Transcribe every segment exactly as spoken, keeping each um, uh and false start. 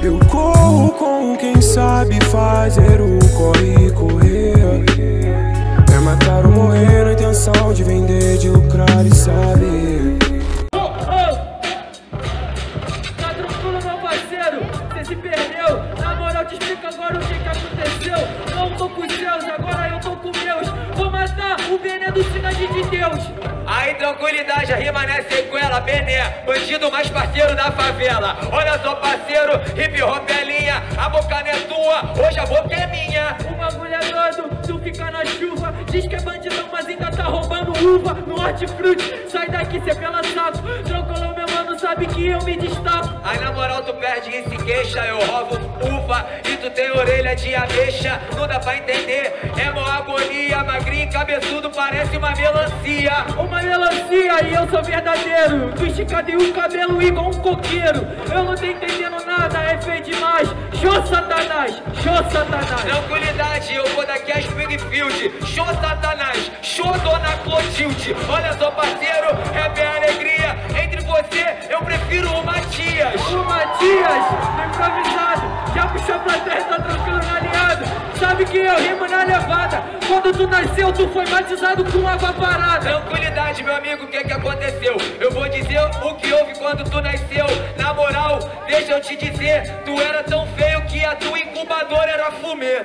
Eu corro com quem sabe fazer o corre correr. É matar ou morrer na intenção de vender, de lucrar e saber. Oh, oh. Tá tranquilo, meu parceiro, você se perdeu. Na moral, te explico agora o que que aconteceu. Não tô com os seus, agora eu tô com meus. Vou matar o Bené do Cidade de Deus. Aí, tranquilidade, a rima não é sequela. Bené, bandido mais parceiro da favela. Olha só, parceiro, hip hop é linha. A boca não é tua, hoje a boca é minha. O bagulho é doido, tu fica na chuva. Diz que é bandidão, mas ainda tá roubando uva no hortifruti. Sai daqui, cê pela saco. Tranquilão, meu mano, sabe que eu me destaco. Aí, na moral, tu perde e se queixa. Eu roubo uva e tu tem orelha de ameixa. Não dá pra entender, é mó agonia. Magrinho e cabeçudo, parece uma melancia. Uma melancia e eu sou verdadeiro. Tu esticadei o cabelo igual um coqueiro. Eu não tô entendendo nada, é feio demais. Show Satanás, show Satanás. Tranquilidade, eu vou daqui a Springfield. Show Satanás, show Dona Clotilde. Olha só, parceiro, rap é alegria. Entre você, eu prefiro o Matias. O Matias, improvisado, já puxou pra terra, tá tranquilo na aliado. Sabe que eu rimo na levada. Quando tu nasceu, tu foi batizado com água parada. Tranquilidade, meu amigo, o que que aconteceu? Eu vou dizer o que houve quando tu nasceu. Na moral, deixa eu te dizer, tu era tão feio que a tua incubadora era fumê.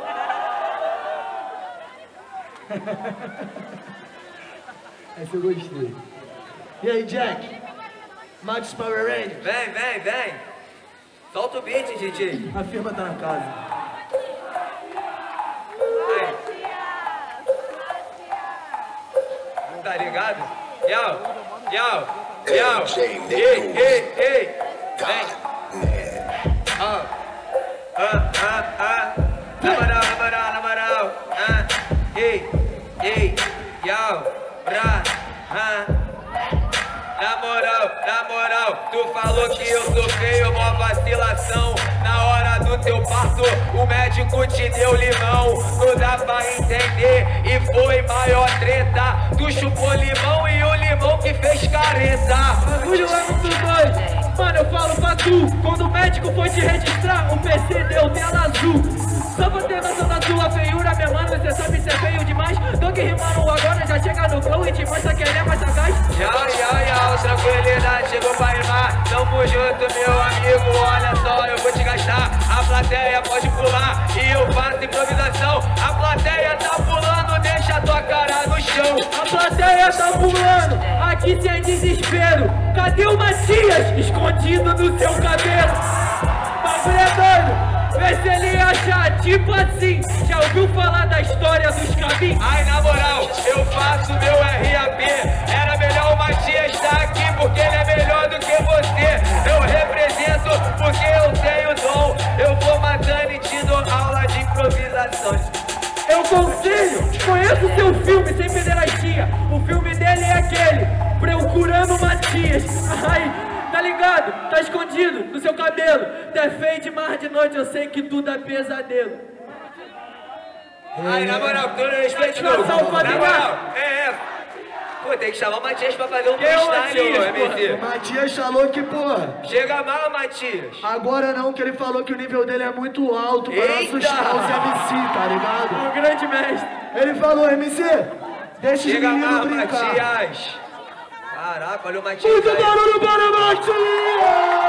Essa eu gostei. E aí, Jack? Mate os Power Rangers? Vem, vem, vem. Solta o beat, D J. A firma tá na casa. Aí. Tá ligado? Yau, yau, yau. Ei, ei, ei. Vem. Ah, ah, ah, ah. Na moral, na moral, na moral. Ah, ei, ei, yau, pra, ah. Na moral, na moral, tu falou que eu sou feio, uma vacilação. Na hora do teu parto, o médico te deu limão. Não dá pra entender, e foi maior treta. Tu chupou limão e o limão que fez careta. Bagulho é muito doido. Mano, eu falo pra tu, quando o médico foi te registrar, o P C deu tela azul. Só pra ter noção da tua feiura, meu mano, você sabe ser feio demais. Tô que rimando agora, já chega no flow e te mostra que ele é mais sagaz. Yau, yau, yau, tranquilidade, chegou pra rimar. Tamo junto, meu amigo, olha só, eu vou te gastar. A plateia pode pular e eu faço improvisação. A plateia tá pulando, deixa tua cara no chão. A plateia tá pulando, aqui sem desespero. Cadê o Matias, escondido no seu cabelo? Bagulho é doido. Vê se ele achar, tipo assim. Já ouviu falar da história dos caminhos? Ai, na moral, eu faço meu R A P. Era melhor o Matias estar aqui, porque ele é melhor do que você. Eu represento porque eu tenho dom. Eu vou matando e te dou aula de improvisações. Eu conselho, conheço o seu filme sem pederastia. O filme dele é aquele, Procurando Matias. Ai, tá ligado? Tá escondido no seu cabelo. Tu é feio demais de noite, eu sei que tudo é pesadelo. Ai, na moral, com todo respeito, meu. Na moral, é, é. Pô, tem que chamar o Matias pra fazer um freestyle, ô, M C. O Matias falou que, porra, Chega mal, Matias. agora não, que ele falou que o nível dele é muito alto pra não Eita! assustar os M C, tá ligado? O grande mestre. Ele falou, M C, deixa os Chega meninos mal, brincar. Matias. Caraca, olha o Matias Muito aí. barulho para o Matias!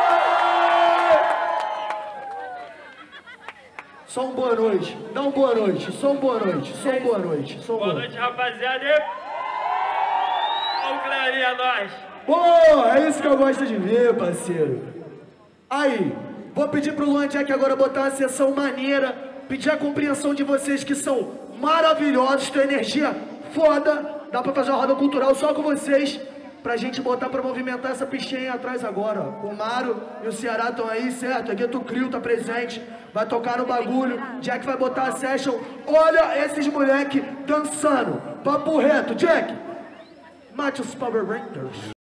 Só um boa noite, dá um boa noite, só um boa noite, só um boa noite, só um boa Boa noite. noite, rapaziada. Olha o clarinha, nós. Pô, é isso que eu gosto de ver, parceiro. Aí, vou pedir pro Luan Jack agora botar uma sessão maneira, pedir a compreensão de vocês que são maravilhosos, tem energia foda, dá pra fazer uma roda cultural só com vocês, pra gente botar pra movimentar essa pichinha aí atrás agora, ó. O Maro e o Ceará estão aí, certo? Aqui o Crio tá presente, vai tocar no bagulho, Jack vai botar a session. Olha esses moleque dançando, papo reto, Jack. Mate os Power Rangers.